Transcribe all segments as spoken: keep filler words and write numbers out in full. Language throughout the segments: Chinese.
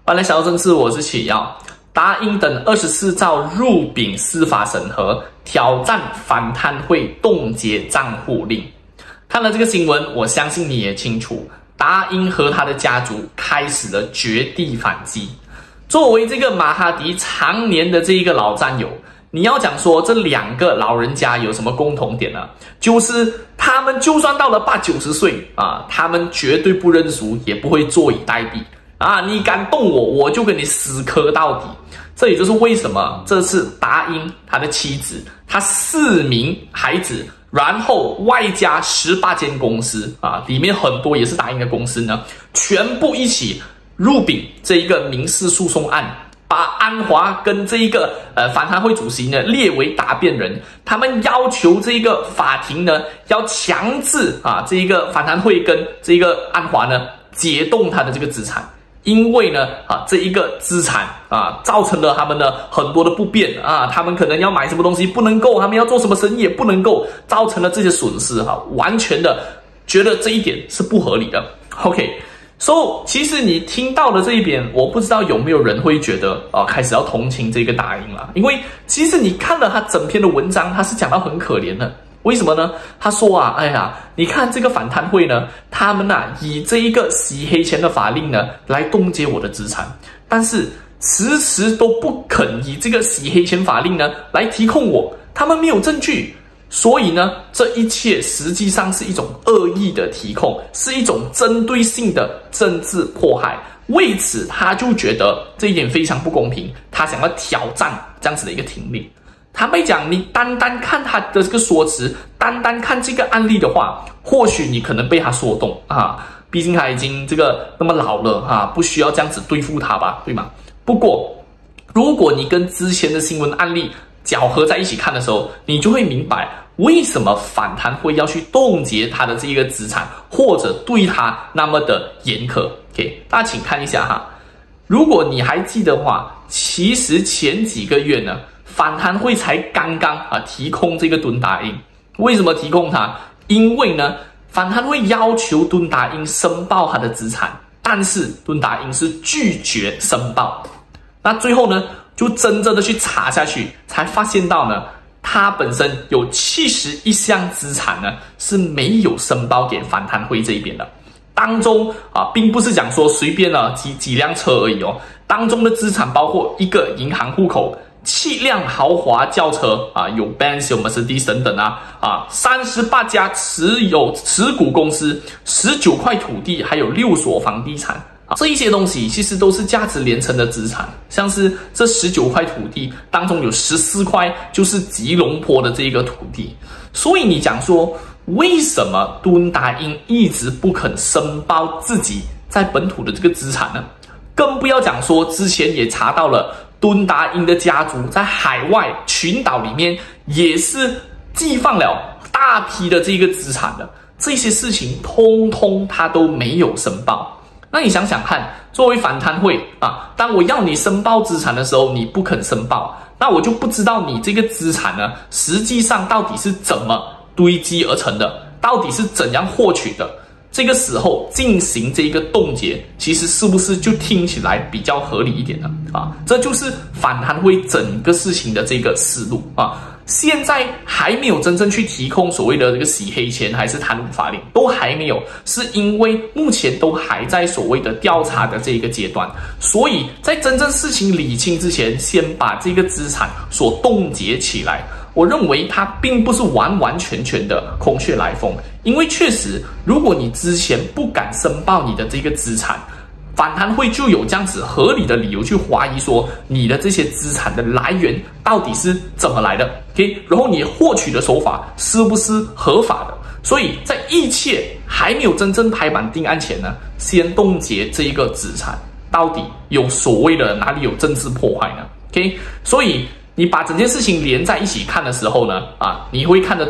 欢迎来小政治，我是启耀。答应等二十四兆入禀司法审核，挑战反贪会冻结账户令。看了这个新闻，我相信你也清楚，答应和他的家族开始了绝地反击。作为这个马哈迪常年的这一个老战友，你要讲说这两个老人家有什么共同点呢？就是他们就算到了八九十岁啊，他们绝对不认输，也不会坐以待毙啊！你敢动我，我就跟你死磕到底。这也就是为什么这次答应他的妻子，他四名孩子，然后外加十八间公司啊，里面很多也是答应的公司呢，全部一起入禀这一个民事诉讼案。把安华跟这一个呃反贪会主席呢列为答辩人，他们要求这个法庭呢要强制啊这一个反贪会跟这一个安华呢解冻他的这个资产，因为呢啊这一个资产啊造成了他们的很多的不便啊，他们可能要买什么东西不能够，他们要做什么生意也不能够，造成了这些损失哈、啊，完全的觉得这一点是不合理的。OK。So， 其实你听到的这一边，我不知道有没有人会觉得啊、呃，开始要同情这个答应了，因为其实你看了他整篇的文章，他是讲到很可怜的。为什么呢？他说啊，哎呀，你看这个反贪会呢，他们啊以这一个洗黑钱的法令呢来冻结我的资产，但是迟迟都不肯以这个洗黑钱法令呢来提控我，他们没有证据。所以呢，这一切实际上是一种恶意的提控，是一种针对性的政治迫害。为此，他就觉得这一点非常不公平，他想要挑战这样子的一个庭令。坦白讲，你单单看他的这个说辞，单单看这个案例的话，或许你可能被他说动啊，毕竟他已经这个那么老了啊，不需要这样子对付他吧，对吗？不过，如果你跟之前的新闻案例搅合在一起看的时候，你就会明白为什么反贪会要去冻结他的这个资产，或者对他那么的严苛。OK， 大家请看一下哈，如果你还记得的话，其实前几个月呢，反贪会才刚刚啊提控这个敦达英。为什么提控他？因为呢，反贪会要求敦达英申报他的资产，但是敦达英是拒绝申报。那最后呢，就真正的去查下去，才发现到呢，他本身有七十一项资产呢是没有申报给反贪会这一边的。当中啊，并不是讲说随便啊几几辆车而已哦，当中的资产包括一个银行户口、七辆豪华轿车啊，有 Benz 有 Mercedes 等等啊啊，三十八家持有持股公司，十九块土地，还有六所房地产。这一些东西其实都是价值连城的资产，像是这十九块土地当中有十四块就是吉隆坡的这一个土地，所以你讲说为什么敦达英一直不肯申报自己在本土的这个资产呢？更不要讲说之前也查到了敦达英的家族在海外群岛里面也是寄放了大批的这个资产的，这些事情通通他都没有申报。那你想想看，作为反贪会啊，当我要你申报资产的时候，你不肯申报，那我就不知道你这个资产呢，实际上到底是怎么堆积而成的，到底是怎样获取的。这个时候进行这个冻结，其实是不是就听起来比较合理一点呢？啊，这就是反贪会整个事情的这个思路啊。现在还没有真正去提控所谓的这个洗黑钱还是贪污法令，都还没有，是因为目前都还在所谓的调查的这一个阶段，所以在真正事情理清之前，先把这个资产所冻结起来。我认为它并不是完完全全的空穴来风，因为确实，如果你之前不敢申报你的这个资产，反贪会就有这样子合理的理由去怀疑说你的这些资产的来源到底是怎么来的 ，OK？ 然后你获取的手法是不是合法的？所以在一切还没有真正拍板定案前呢，先冻结这一个资产，到底有所谓的哪里有政治破坏呢 ？OK？ 所以你把整件事情连在一起看的时候呢，啊，你会看得到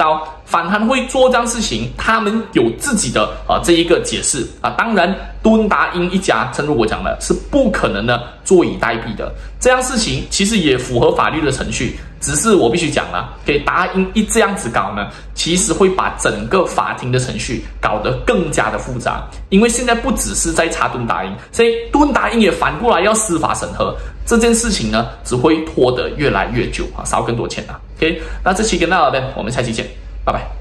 反贪会做这样事情，他们有自己的啊这一个解释啊。当然，敦达英一家，正如我讲的，是不可能呢坐以待毙的。这样事情其实也符合法律的程序，只是我必须讲了，给达英一这样子搞呢，其实会把整个法庭的程序搞得更加的复杂。因为现在不只是在查敦达英，所以敦达英也反过来要司法审核。这件事情呢，只会拖得越来越久啊，烧更多钱啊。OK， 那这期跟大家聊到这边，我们下期见，拜拜。